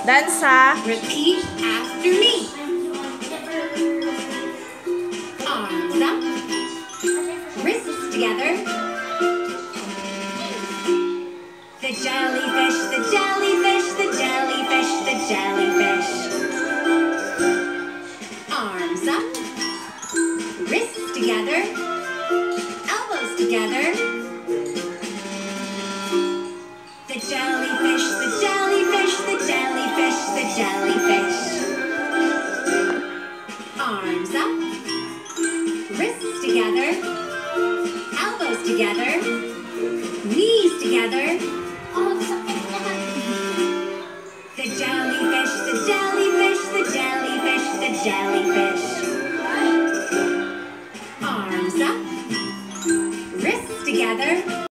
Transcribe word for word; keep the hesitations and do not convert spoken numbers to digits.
Dansa. Repeat after me. Arms up. Wrists together. The jellyfish, the jellyfish, the jellyfish, the jellyfish. Arms up. Wrists together. Elbows together. The jellyfish, the jellyfish, the jellyfish, the jellyfish. Arms up. Wrists together. Elbows together. Knees together. The jellyfish, the jellyfish, the jellyfish, the jellyfish. Arms up. Wrists together.